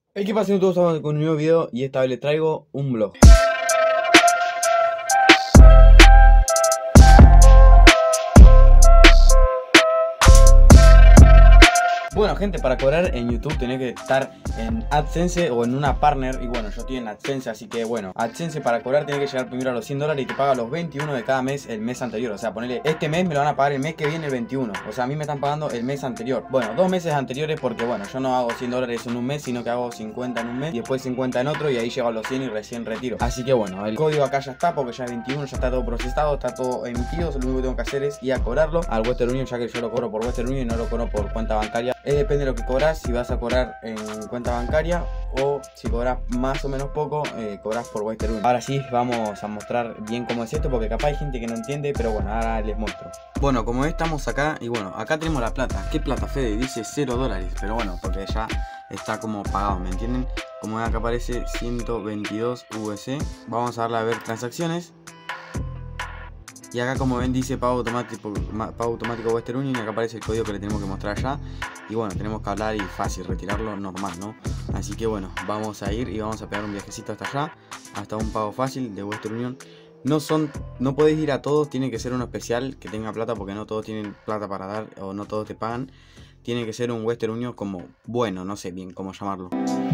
Hey, ¿qué pasa? Todos estamos con un nuevo video y esta vez les traigo un vlog. Bueno, gente, para cobrar en YouTube tenés que estar en AdSense o en una partner. Y bueno, yo estoy en AdSense, así que bueno, AdSense para cobrar tenés que llegar primero a los $100 y te paga los 21 de cada mes el mes anterior. O sea, ponele, este mes me lo van a pagar el mes que viene el 21. O sea, a mí me están pagando el mes anterior. Bueno, 2 meses anteriores porque bueno, yo no hago $100 en un mes, sino que hago 50 en un mes y después 50 en otro y ahí llego a los 100 y recién retiro. Así que bueno, el código acá ya está porque ya es 21, ya está todo procesado, está todo emitido. Lo único que tengo que hacer es ir a cobrarlo al Western Union, ya que yo lo cobro por Western Union y no lo cobro por cuenta bancaria. Depende de lo que cobras, si vas a cobrar en cuenta bancaria o si cobras más o menos poco, cobras por Western Union. Ahora sí, vamos a mostrar bien cómo es esto porque capaz hay gente que no entiende, pero bueno, ahora les muestro. Bueno, como ves, estamos acá y bueno, acá tenemos la plata. ¿Qué plata, Fede? Dice $0, pero bueno, porque ya está como pagado, ¿me entienden? Como ven, acá aparece 122 USD. Vamos a darle a ver transacciones. Y acá, como ven, dice pago automático Western Union. Y acá aparece el código que le tenemos que mostrar allá. Y bueno, tenemos que hablar y fácil retirarlo, normal, ¿no? Así que bueno, vamos a ir y vamos a pegar un viajecito hasta allá, hasta un pago fácil de Western Union. No podés ir a todos, tiene que ser uno especial que tenga plata, porque no todos tienen plata para dar o no todos te pagan. Tiene que ser un Western Union como bueno, no sé bien cómo llamarlo.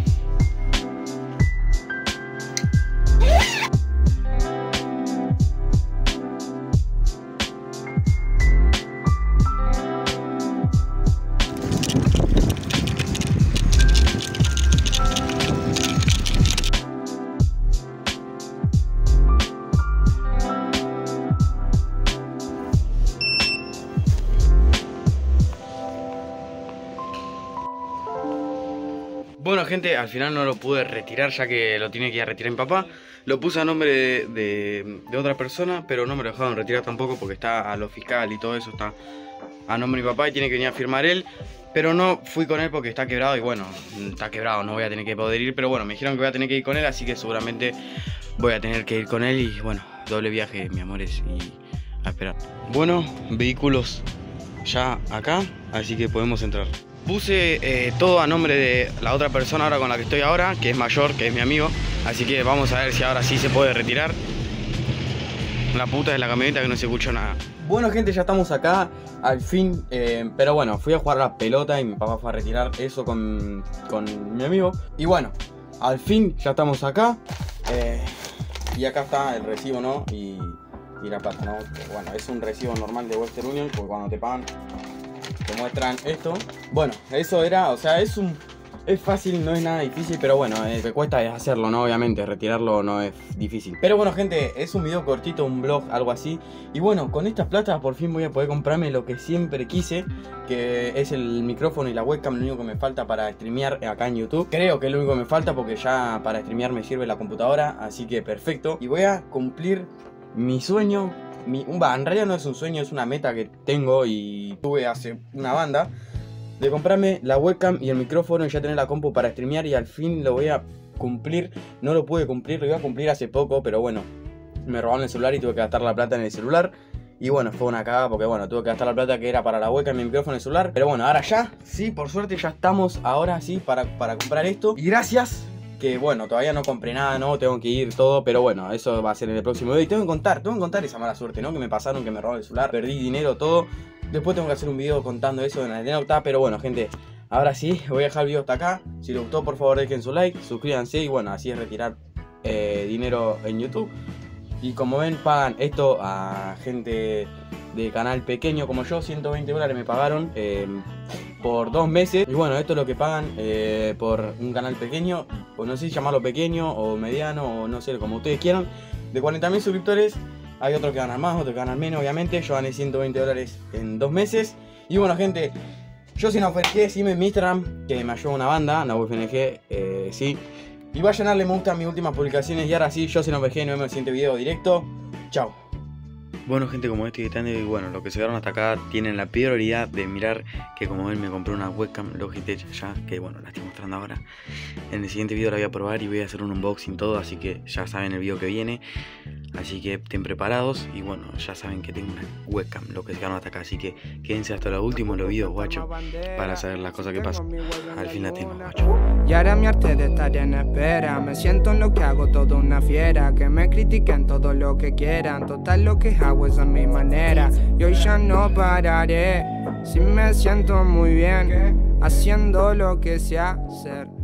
Bueno, gente, al final no lo pude retirar ya que lo tiene que ir a retirar mi papá. Lo puse a nombre de otra persona, pero no me lo dejaron retirar tampoco porque está a lo fiscal y todo eso, está a nombre de mi papá y tiene que venir a firmar él. Pero no fui con él porque está quebrado y bueno, está quebrado, no voy a tener que poder ir. Pero bueno, me dijeron que voy a tener que ir con él, así que seguramente voy a tener que ir con él. Y bueno, doble viaje, mi amores, y a esperar. Bueno, vehículos ya acá, así que podemos entrar. Puse todo a nombre de la otra persona ahora con la que estoy ahora, que es mayor, que es mi amigo. Así que vamos a ver si ahora sí se puede retirar. La puta de la camioneta que no se escuchó nada. Bueno, gente, ya estamos acá, al fin. Pero bueno, fui a jugar a la pelota y mi papá fue a retirar eso con mi amigo. Y bueno, al fin ya estamos acá. Y acá está el recibo, ¿no? Y la plata, ¿no? Bueno, es un recibo normal de Western Union, porque cuando te pagan te muestran esto. Bueno, eso era, o sea, es fácil, no es nada difícil, pero bueno, lo que cuesta es hacerlo, ¿no? Obviamente, retirarlo no es difícil. Pero bueno, gente, es un video cortito, un vlog, algo así. Y bueno, con estas plata por fin voy a poder comprarme lo que siempre quise, que es el micrófono y la webcam, lo único que me falta para streamear acá en YouTube. Creo que es lo único que me falta porque ya para streamear me sirve la computadora, así que perfecto. Y voy a cumplir mi sueño. En realidad no es un sueño, es una meta que tengo y tuve hace una banda, de comprarme la webcam y el micrófono y ya tener la compu para streamear, y al fin lo voy a cumplir. No lo pude cumplir, lo iba a cumplir hace poco, pero bueno, me robaron el celular y tuve que gastar la plata en el celular. Y bueno, fue una cagada porque bueno, tuve que gastar la plata que era para la webcam y el micrófono y el celular. Pero bueno, ahora ya, sí, por suerte ya estamos ahora sí para comprar esto. Y gracias. Que bueno, todavía no compré nada, no, tengo que ir todo, pero bueno, eso va a ser en el próximo video. Y tengo que contar esa mala suerte, ¿no? Que me pasaron, que me robaron el celular, perdí dinero, todo. Después tengo que hacer un video contando eso en la anécdota, pero bueno, gente, ahora sí, voy a dejar el video hasta acá. Si les gustó, por favor, dejen su like, suscríbanse y bueno, así es retirar dinero en YouTube. Y como ven, pagan esto a gente de canal pequeño como yo, $120 me pagaron por 2 meses. Y bueno, esto es lo que pagan por un canal pequeño, o no sé si llamarlo pequeño o mediano, o no sé, como ustedes quieran, de 40.000 suscriptores. Hay otros que ganan más, otros que ganan menos, obviamente. Yo gané $120 en 2 meses. Y bueno, gente, yo sin OFNG, sígueme en mi Instagram, que me ayuda una banda, NahuFNG, sí. Y vayan a darle me gusta a mis últimas publicaciones. Y ahora sí, yo sin OFNG, nos vemos en el siguiente video directo. Chao. Bueno, gente, como estoy editando y bueno, los que se quedaron hasta acá tienen la prioridad de mirar que, como ven, me compré una webcam Logitech ya, que bueno, la estoy mostrando ahora. En el siguiente video la voy a probar y voy a hacer un unboxing todo, así que ya saben el video que viene. Así que estén preparados y bueno, ya saben que tengo una webcam, lo que llegaron hasta acá. Así que quédense hasta lo último los videos, guacho, para saber las cosas que pasan. Al fin la tengo, guacho. Y ahora mi arte de estar en espera. Me siento en lo que hago, todo una fiera. Que me critiquen todo lo que quieran. Total lo que hago es a mi manera. Y hoy ya no pararé. Si me siento muy bien haciendo lo que sé hacer.